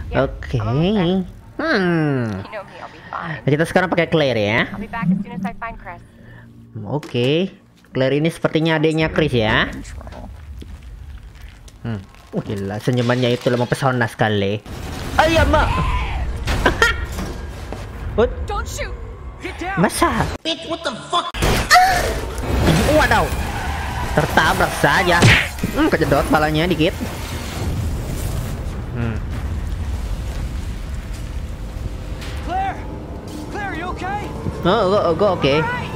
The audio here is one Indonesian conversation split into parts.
Oke. Kita sekarang pakai Claire ya. Oke. Claire ini sepertinya adiknya Chris ya. Gila, senyumannya itu mempesona sekali. Ayo, Mak. Masa? What the fuck? Waduh. Tertabrak saja. Kejedot palanya dikit. Claire, you okay? Go oke.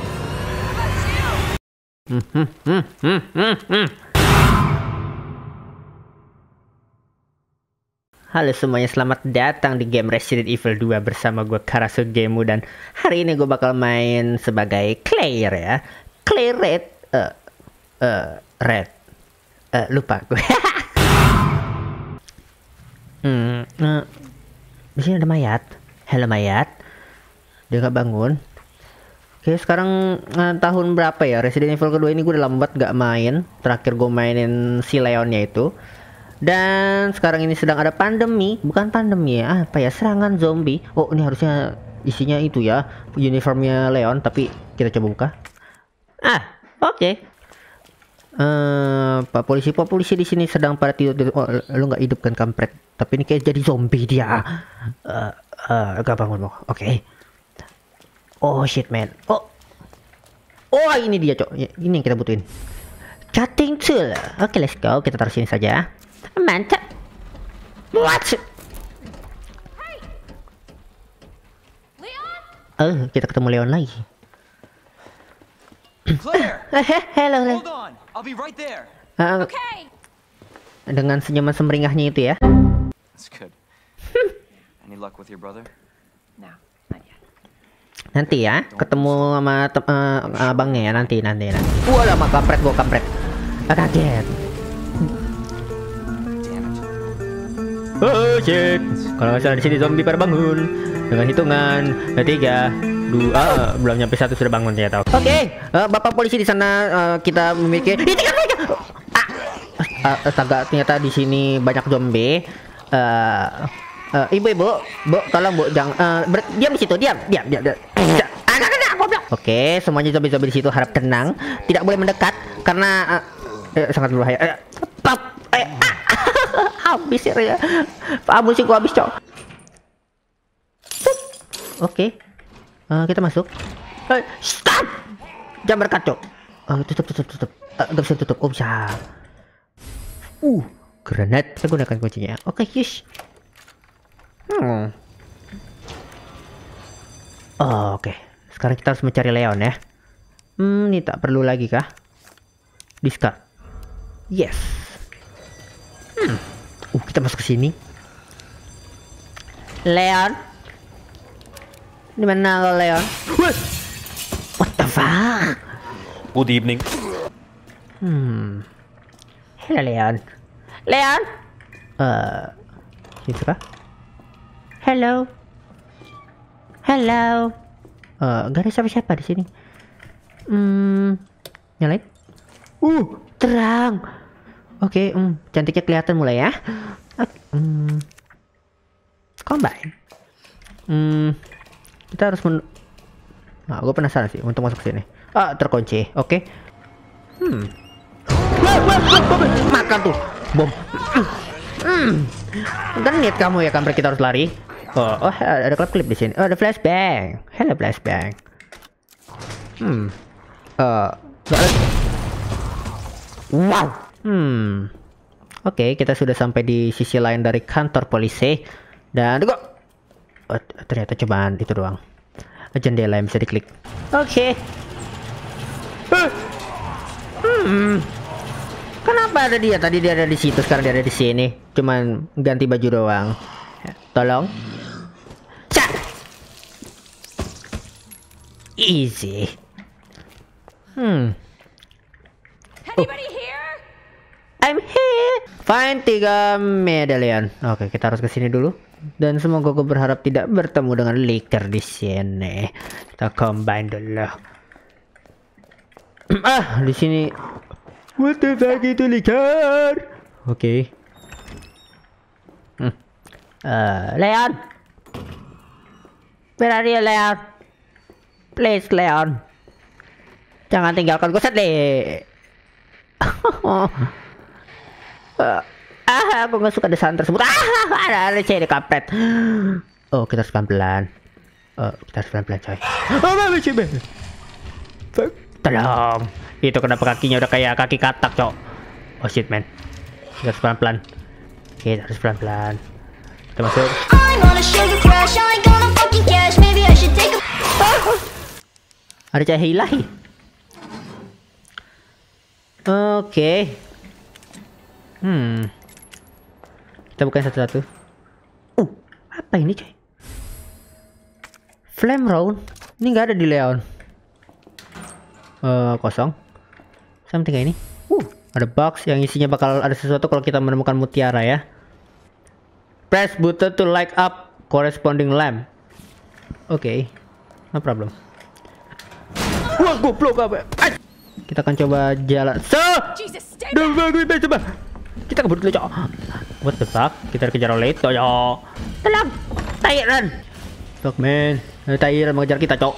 Halo semuanya, selamat datang di game Resident Evil 2 bersama gue Karasugemu, dan hari ini gue bakal main sebagai Claire ya. Claire Red. Lupa gue. Di sini ada mayat. Halo mayat. Dia nggak bangun. Oke, sekarang tahun berapa ya? Resident Evil kedua ini gue udah lambat gak main. Terakhir gue mainin si Leonnya itu. Dan sekarang ini sedang ada pandemi, bukan pandemi ya, apa ya, serangan zombie. Oh, ini harusnya isinya itu ya, uniformnya Leon, tapi kita coba buka. Oke. Pak polisi di sini sedang pada tidur. Oh, lu nggak hidup kan, kampret? Tapi ini kayak jadi zombie dia. Gak bangun loh. Oke. Oh shit man. Oh, ini dia cok. Ini yang kita butuhin. Cutting tool. Oke, let's go. Kita taruh sini saja. Mantap. What? Leon? Kita ketemu Leon lagi. Claire! Hello. Hold on, I'll be right there. Okay. Dengan senyuman semeringahnya itu ya. That's good. Any luck with your brother? No, not yet. Nanti ya, ketemu sama abangnya ya, nanti. Walah, mak kampret, gua kampret. Kaget. Oh shit. Kalau nggak salah di sini zombie pada bangun dengan hitungan 3, 2, belum nyampe 1 sudah bangun ternyata. Oke, Bapak polisi di sana, kita memiliki. Astaga, ternyata di sini banyak zombie. Ibu, tolong Bu, jangan diam di situ, diam. Oke, semuanya zombie di situ harap tenang, tidak boleh mendekat karena sangat berbahaya. Habis ya, amunisi gua habis cok. Oke, kita masuk. Stop, jangan berkacau. Tutup. Gak bisa tutup. Oh bisa. Granat. Saya gunakan kuncinya. Oke, yes. Oke. Sekarang kita harus mencari Leon ya. Ini tak perlu lagi kah? Discard. Yes. Kita masuk ke sini. Leon. Di mana lo, Leon? What the fuck? Good evening. Hello, Leon. Leon? Situ kah? Hello. Gak ada siapa-siapa di sini. Nyalain. Terang. Oke, cantiknya kelihatan mulai ya. Combine. Kita harus gue penasaran sih untuk masuk sini. Terkunci. Oke. Makan tuh bom. Genit kamu ya, kampret. Kita harus lari. Ada klip di sini. Ada flashbang. Hello flashbang. Wow. Oke, kita sudah sampai di sisi lain dari kantor polisi. Dan ternyata cobaan itu doang. Jendela yang bisa diklik. Oke. Kenapa ada dia? Tadi dia ada di situ, sekarang dia ada di sini. Cuman ganti baju doang. Tolong. Easy. Anybody here? I'm here. Find 3 medallion. Oke, kita harus ke sini dulu. Dan semoga gue berharap tidak bertemu dengan liker di sini. Kita combine dulu. Di sini. What the fuck itu liker? Oke. Leon. Where are you, Leon? Please, Leon. Jangan tinggalkan gue sedih. Aku nggak suka desain tersebut. Ada cewek kampret. Oh, kita harus pelan-pelan. Coy. Tolong. Itu kenapa kakinya udah kayak kaki katak, cok. Oh shit, man. Kita harus pelan-pelan. Kita harus pelan-pelan. Kita masuk. Ada cahaya ilahi. Oke. Kita bukain satu-satu. Apa ini, coy? Flame round. Ini nggak ada di Leon. Kosong. Something kayak ini. Ada box yang isinya bakal ada sesuatu kalau kita menemukan mutiara ya. Press button to light up corresponding lamp. Oke. No problem. Wah, goblok apa? Kita akan coba jalan. Jesus, stay back. Coba. Kita kabur dulu, cok. What the fuck? Kita dikejar oleh itu, cok. Tenang. Tyran. Fuck, man. Tyran mengejar kita, cok.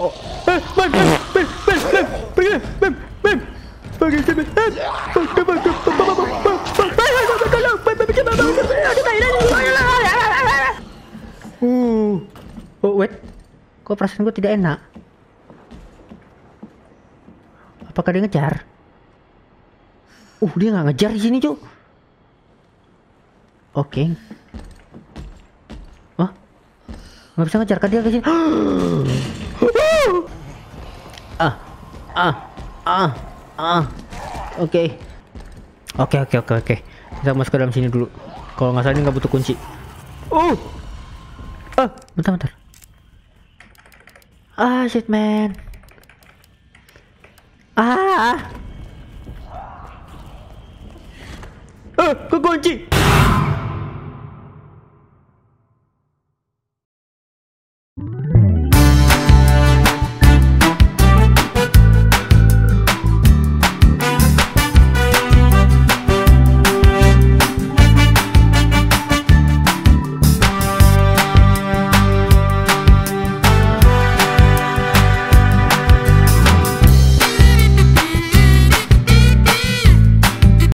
Oh, wait. Kok perasaan gue tidak enak? Apakah dia ngejar? Dia nggak ngejar di sini, Cuk. Oke. Oh, nggak bisa ngejar kan dia ke sini? Oke. Kita masuk ke dalam sini dulu. Kalau nggak salah ini nggak butuh kunci. Bentar. Shit, man. Kekunci.